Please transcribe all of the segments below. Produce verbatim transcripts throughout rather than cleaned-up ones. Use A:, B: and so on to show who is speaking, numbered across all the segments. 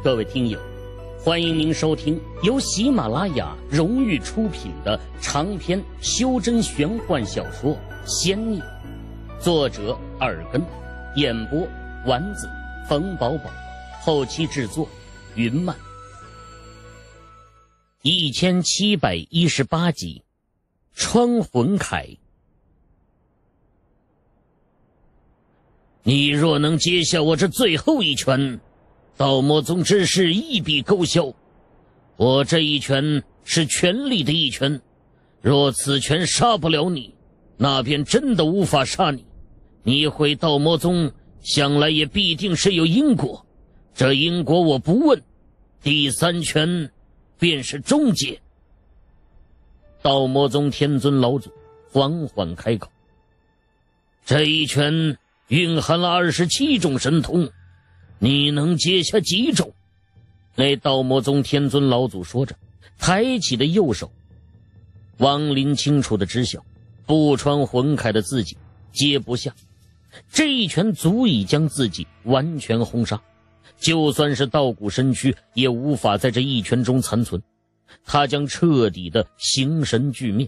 A: 各位听友，欢迎您收听由喜马拉雅荣誉出品的长篇修真玄幻小说《仙孽》，作者耳根，演播丸子、冯宝宝，后期制作云漫。一千七百一十八集，穿魂铠。你若能接下我这最后一拳，道魔宗之事一笔勾销。我这一拳是全力的一拳，若此拳杀不了你，那便真的无法杀你。你回道魔宗，想来也必定是有因果，这因果我不问。第三拳便是终结。道魔宗天尊老祖缓缓开口，这一拳蕴含了二十七种神通，你能接下几种？那道魔宗天尊老祖说着，抬起的右手。王林清楚地知晓，不穿魂铠的自己接不下，这一拳足以将自己完全轰杀，就算是道骨身躯也无法在这一拳中残存，他将彻底的形神俱灭。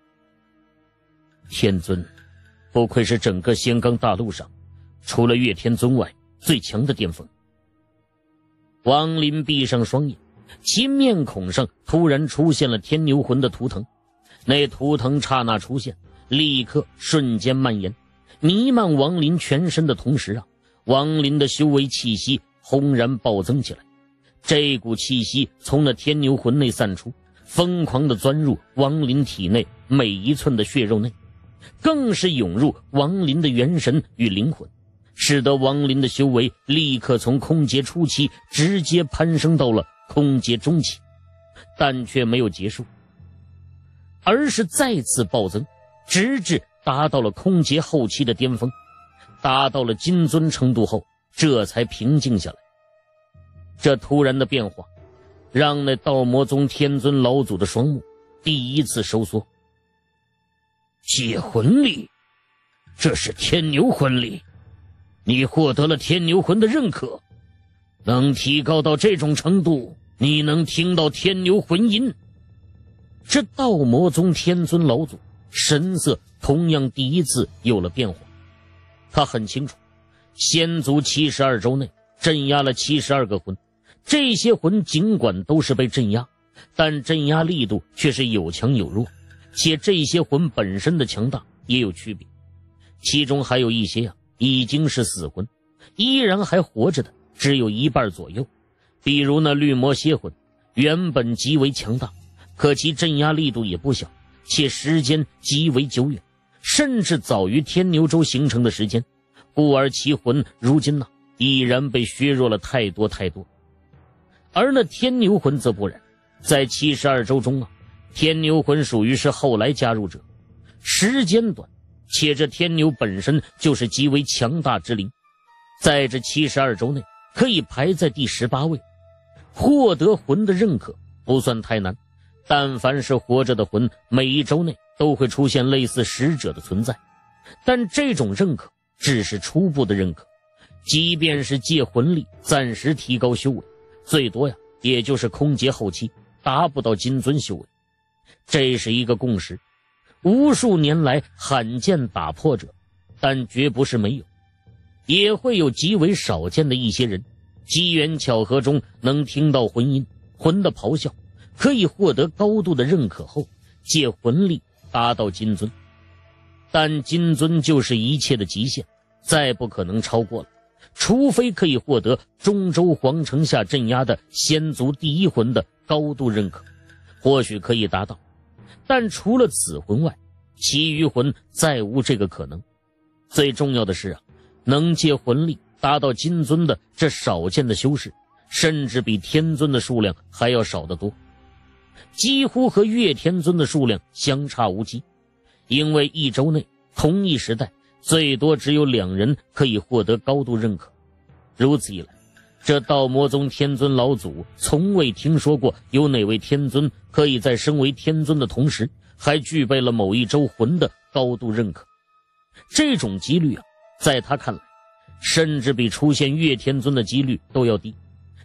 A: 天尊不愧是整个仙冈大陆上除了岳天尊外最强的巅峰。王林闭上双眼，其面孔上突然出现了天牛魂的图腾，那图腾刹那出现，立刻瞬间蔓延，弥漫王林全身的同时啊，王林的修为气息轰然暴增起来。这股气息从那天牛魂内散出，疯狂地钻入王林体内每一寸的血肉内，更是涌入王林的元神与灵魂，使得王林的修为立刻从空劫初期直接攀升到了空劫中期，但却没有结束，而是再次暴增，直至达到了空劫后期的巅峰，达到了金尊程度后，这才平静下来。这突然的变化让那道魔宗天尊老祖的双目第一次收缩。借魂力，这是天牛魂力，你获得了天牛魂的认可，能提高到这种程度，你能听到天牛魂音。这道魔宗天尊老祖神色同样第一次有了变化，他很清楚，仙族七十二州内镇压了七十二个魂，这些魂尽管都是被镇压，但镇压力度却是有强有弱，且这些魂本身的强大也有区别，其中还有一些啊已经是死魂，依然还活着的只有一半左右。比如那绿魔蝎魂，原本极为强大，可其镇压力度也不小，且时间极为久远，甚至早于天牛州形成的时间，故而其魂如今呢、啊、已然被削弱了太多太多。而那天牛魂则不然，在七十二州中啊，天牛魂属于是后来加入者，时间短，且这天牛本身就是极为强大之灵，在这七十二州内可以排在第十八位。获得魂的认可不算太难，但凡是活着的魂，每一周内都会出现类似使者的存在，但这种认可只是初步的认可，即便是借魂力暂时提高修为，最多呀也就是空劫后期达不到金尊修为，这是一个共识，无数年来罕见打破者，但绝不是没有，也会有极为少见的一些人，机缘巧合中能听到魂音，魂的咆哮，可以获得高度的认可后，借魂力达到金尊。但金尊就是一切的极限，再不可能超过了，除非可以获得中州皇城下镇压的仙族第一魂的高度认可，或许可以达到，但除了此魂外，其余魂再无这个可能。最重要的是啊，能借魂力达到金尊的这少见的修士，甚至比天尊的数量还要少得多，几乎和岳天尊的数量相差无几。因为一周内同一时代最多只有两人可以获得高度认可，如此一来，这道魔宗天尊老祖从未听说过有哪位天尊可以在身为天尊的同时还具备了某一州魂的高度认可。这种几率啊，在他看来甚至比出现岳天尊的几率都要低，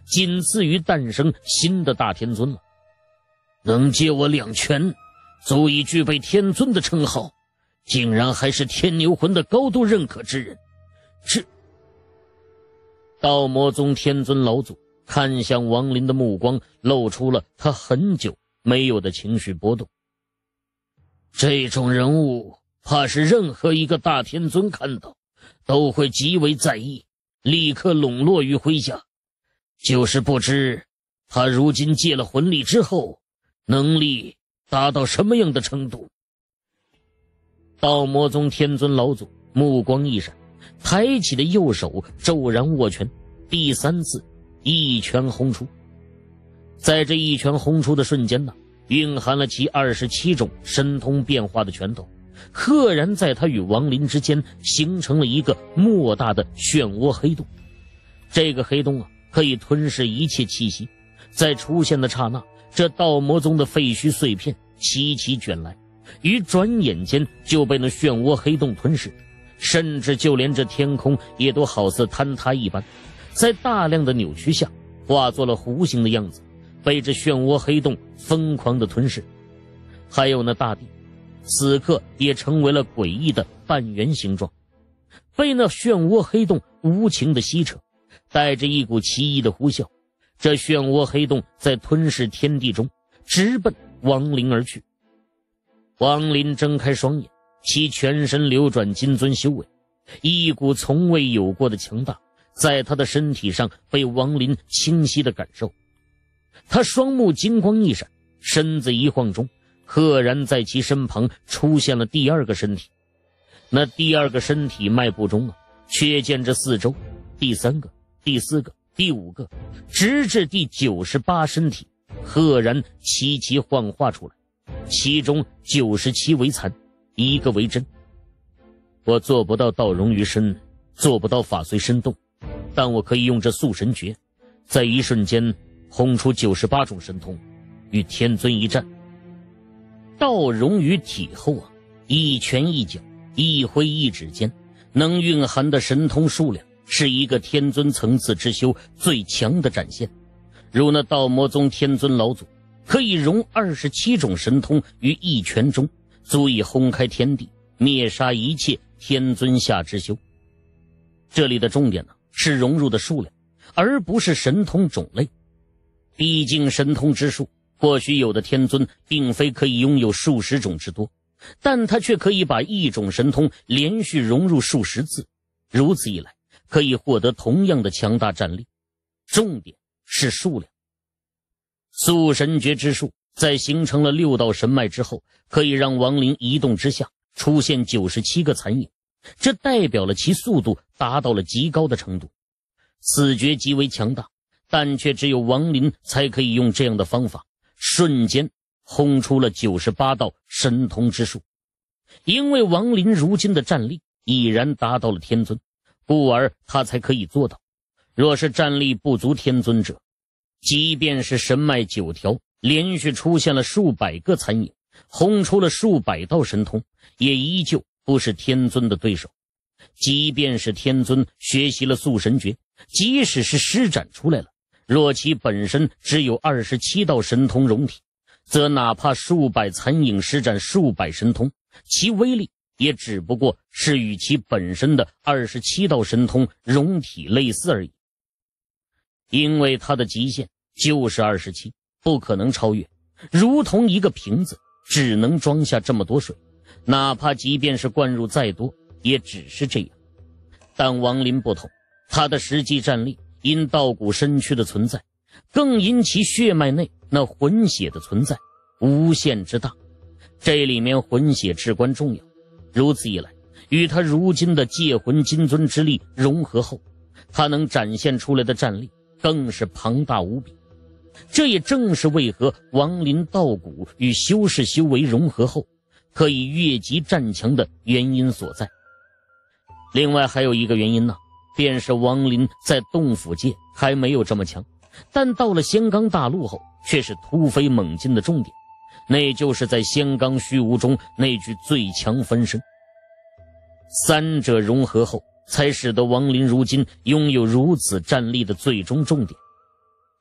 A: 仅次于诞生新的大天尊了。能借我两拳，足以具备天尊的称号，竟然还是天牛魂的高度认可之人。这道魔宗天尊老祖看向王林的目光露出了他很久没有的情绪波动。这种人物怕是任何一个大天尊看到都会极为在意，立刻笼络于麾下。就是不知他如今戒了魂力之后，能力达到什么样的程度。道魔宗天尊老祖目光一闪，抬起的右手骤然握拳，第三次一拳轰出。在这一拳轰出的瞬间呢，蕴含了其二十七种神通变化的拳头，赫然在他与王林之间形成了一个莫大的漩涡黑洞。这个黑洞啊，可以吞噬一切气息，在出现的刹那，这道魔宗的废墟碎片齐齐卷来，于转眼间就被那漩涡黑洞吞噬，甚至就连这天空也都好似坍塌一般，在大量的扭曲下化作了弧形的样子，被这漩涡黑洞疯狂地吞噬。还有那大地此刻也成为了诡异的半圆形状，被那漩涡黑洞无情地吸扯，带着一股奇异的呼啸，这漩涡黑洞在吞噬天地中直奔王林而去。王林睁开双眼，其全身流转金尊修为，一股从未有过的强大在他的身体上被王林清晰地感受。他双目金光一闪，身子一晃中，赫然在其身旁出现了第二个身体。那第二个身体迈步中啊，却见这四周第三个、第四个、第五个，直至第九十八身体，赫然齐齐幻化出来，其中九十七为残，一个为真。我做不到道融于身，做不到法随身动，但我可以用这速神诀，在一瞬间轰出九十八种神通，与天尊一战。道融于体后啊，一拳一脚，一挥一指间，能蕴含的神通数量是一个天尊层次之修最强的展现。如那道魔宗天尊老祖可以融二十七种神通于一拳中，足以轰开天地，灭杀一切天尊下之修。这里的重点呢，是融入的数量，而不是神通种类。毕竟神通之数，或许有的天尊并非可以拥有数十种之多，但他却可以把一种神通连续融入数十次，如此一来可以获得同样的强大战力。重点是数量。速神诀之术在形成了六道神脉之后，可以让亡灵移动之下出现九十七个残影，这代表了其速度达到了极高的程度。此诀极为强大，但却只有亡灵才可以用这样的方法瞬间轰出了九十八道神通之术。因为亡灵如今的战力已然达到了天尊，故而他才可以做到。若是战力不足天尊者，即便是神脉九条连续出现了数百个残影，轰出了数百道神通，也依旧不是天尊的对手。即便是天尊学习了速神诀，即使是施展出来了，若其本身只有二十七道神通融体，则哪怕数百残影施展数百神通，其威力也只不过是与其本身的二十七道神通融体类似而已。因为它的极限就是二十七，不可能超越，如同一个瓶子只能装下这么多水，哪怕即便是灌入再多，也只是这样。但王林不同，他的实际战力因道骨身躯的存在，更因其血脉内那魂血的存在无限之大，这里面魂血至关重要。如此一来，与他如今的戒魂金尊之力融合后，他能展现出来的战力更是庞大无比。这也正是为何亡灵道骨与修士修为融合后可以越级战强的原因所在。另外还有一个原因呢，便是亡灵在洞府界还没有这么强，但到了仙冈大陆后却是突飞猛进的重点，那就是在仙冈虚无中那句最强分身。三者融合后，才使得亡灵如今拥有如此战力的最终重点。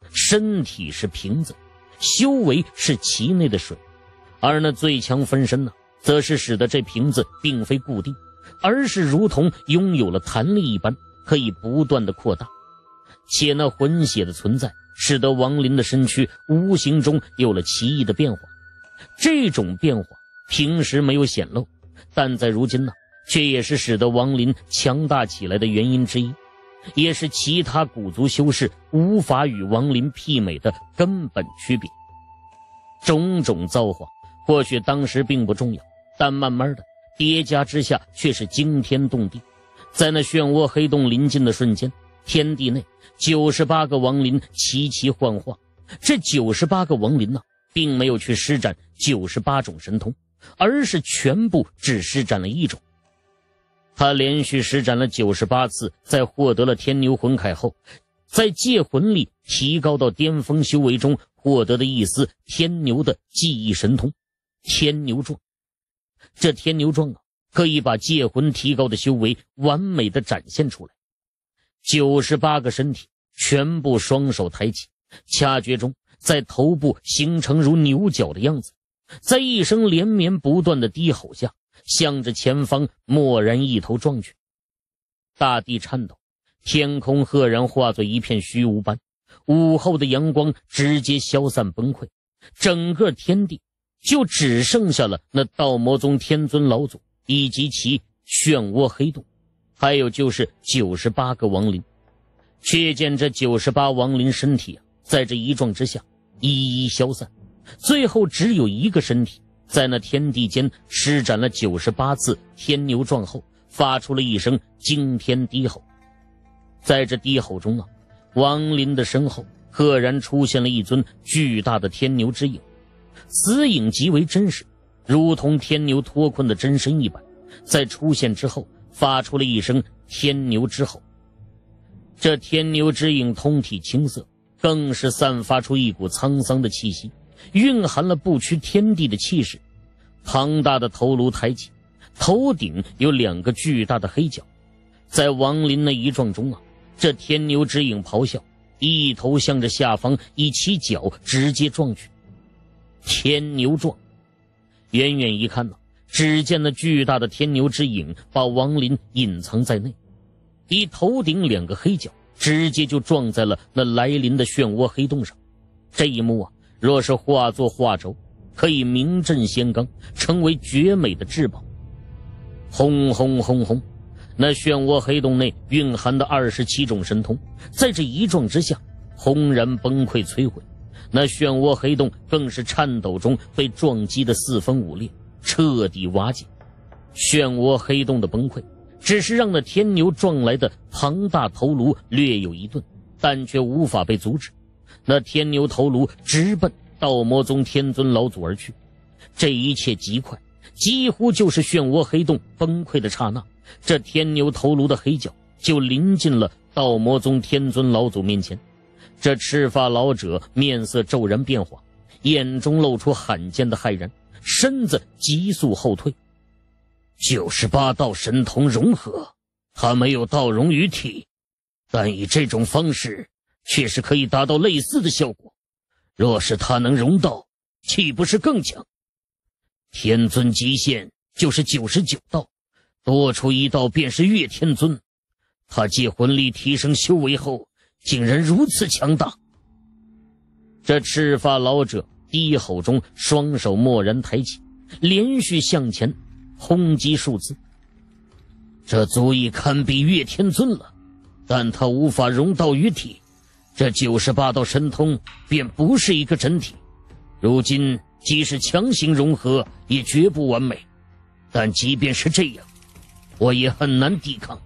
A: 身体是瓶子，修为是其内的水，而那最强分身呢，则是使得这瓶子并非固定，而是如同拥有了弹力一般，可以不断的扩大。且那魂血的存在，使得王林的身躯无形中有了奇异的变化。这种变化平时没有显露，但在如今呢，却也是使得王林强大起来的原因之一，也是其他古族修士无法与王林媲美的根本区别。种种造化或许当时并不重要，但慢慢的叠加之下却是惊天动地。在那漩涡黑洞临近的瞬间，天地内九十八个亡灵齐齐幻化。这九十八个亡灵呢、啊，并没有去施展九十八种神通，而是全部只施展了一种。他连续施展了九十八次，在获得了天牛魂铠后，在借魂力提高到巅峰修为中获得的一丝天牛的记忆神通天牛状。这天牛状啊，可以把借魂提高的修为完美的展现出来。九十八个身体全部双手抬起，掐诀中在头部形成如牛角的样子，在一声连绵不断的低吼下，向着前方蓦然一头撞去。大地颤抖，天空赫然化作一片虚无般，午后的阳光直接消散崩溃，整个天地就只剩下了那道魔宗天尊老祖以及其漩涡黑洞，还有就是九十八个亡灵。却见这九十八亡灵身体啊，在这一撞之下一一消散，最后只有一个身体在那天地间施展了九十八次天牛撞后，发出了一声惊天低吼。在这低吼中啊，亡灵的身后赫然出现了一尊巨大的天牛之影，此影极为真实，如同天牛脱困的真身一般，在出现之后发出了一声天牛之吼。这天牛之影通体青色，更是散发出一股沧桑的气息，蕴含了不屈天地的气势。庞大的头颅抬起，头顶有两个巨大的黑角。在亡灵那一撞中啊，这天牛之影咆哮，一头向着下方以其角直接撞去。天牛撞，远远一看呢、啊，只见那巨大的天牛之影把亡灵隐藏在内，以头顶两个黑角直接就撞在了那来临的漩涡黑洞上。这一幕啊，若是化作画轴，可以名震仙冈，成为绝美的至宝。轰轰轰轰，那漩涡黑洞内蕴含的二十七种神通，在这一撞之下轰然崩溃摧毁。那漩涡黑洞更是颤抖中被撞击的四分五裂，彻底瓦解。漩涡黑洞的崩溃只是让那天牛撞来的庞大头颅略有一顿，但却无法被阻止。那天牛头颅直奔道魔宗天尊老祖而去。这一切极快，几乎就是漩涡黑洞崩溃的刹那，这天牛头颅的黑角就临近了道魔宗天尊老祖面前。这赤发老者面色骤然变化，眼中露出罕见的骇然，身子急速后退。九十八道神通融合，他没有道融于体，但以这种方式确实可以达到类似的效果。若是他能融道，岂不是更强？天尊极限就是九十九道，多出一道便是月天尊。他借魂力提升修为后，竟然如此强大。这赤发老者低吼中，双手蓦然抬起，连续向前轰击数次。这足以堪比月天尊了，但他无法融道于体，这九十八道神通便不是一个整体。如今即使强行融合，也绝不完美，但即便是这样，我也很难抵抗。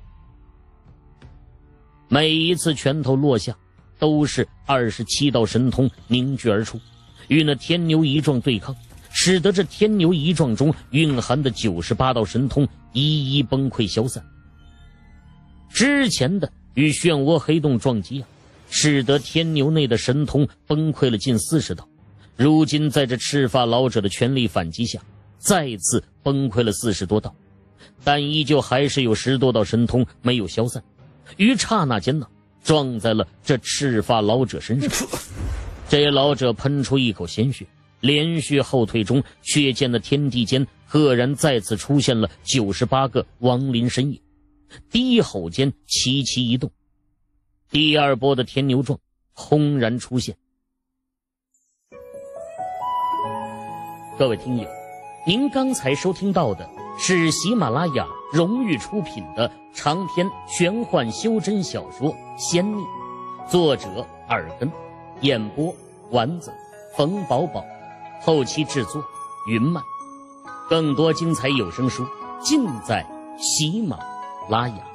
A: 每一次拳头落下，都是二十七道神通凝聚而出，与那天牛一撞对抗，使得这天牛一撞中蕴含的九十八道神通一一崩溃消散。之前的与漩涡黑洞撞击啊，使得天牛内的神通崩溃了近四十道，如今在这赤发老者的全力反击下，再次崩溃了四十多道，但依旧还是有十多道神通没有消散。于刹那间呢， 撞在了这赤发老者身上。这老者喷出一口鲜血，连续后退中，却见的天地间赫然再次出现了九十八个亡灵身影，低吼间齐齐移动。第二波的天牛状轰然出现。各位听友，您刚才收听到的是喜马拉雅荣誉出品的长篇玄幻修真小说《仙逆》，作者耳根，演播丸子、冯宝宝，后期制作云漫。更多精彩有声书尽在喜马拉雅。